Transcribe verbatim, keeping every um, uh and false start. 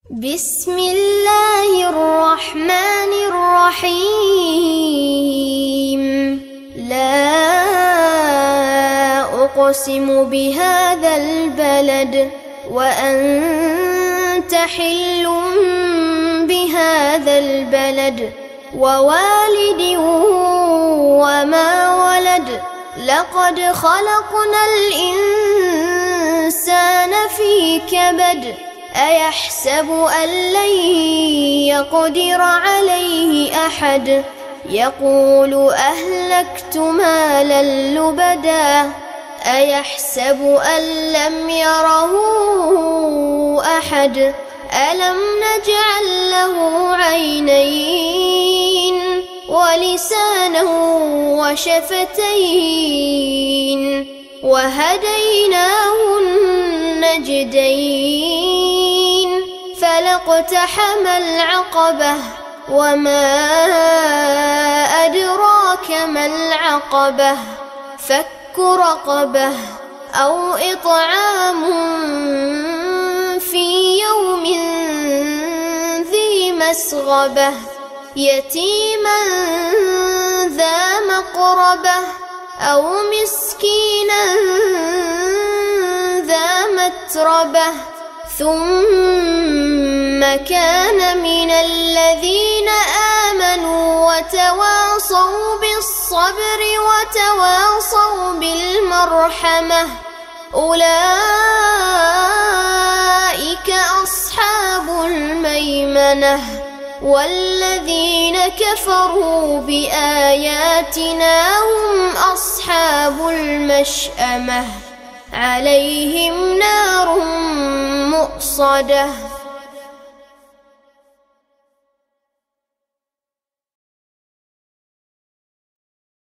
بسم الله الرحمن الرحيم. لا أقسم بهذا البلد وأنت حل بهذا البلد ووالد وما ولد. لقد خلقنا الإنسان في كبد. أيحسب أن لن يقدر عليه أحد. يقول أهلكت مالا لبدا. أيحسب أن لم يره أحد. ألم نجعل له عينين ولسانا وشفتين وهديناه النجدين. فلاقتحم العقبة وما أدراك ما العقبة. فك رقبة أو إطعام في يوم ذي مسغبة يتيما ذا مقربة أو مسكينا ذا متربة ثم كان من الذين آمنوا وتواصوا بالصبر وتواصوا بالمرحمة. أولئك أصحاب الميمنة. والذين كفروا بآياتنا هم أصحاب المشأمة. عليهم نار مؤصدة.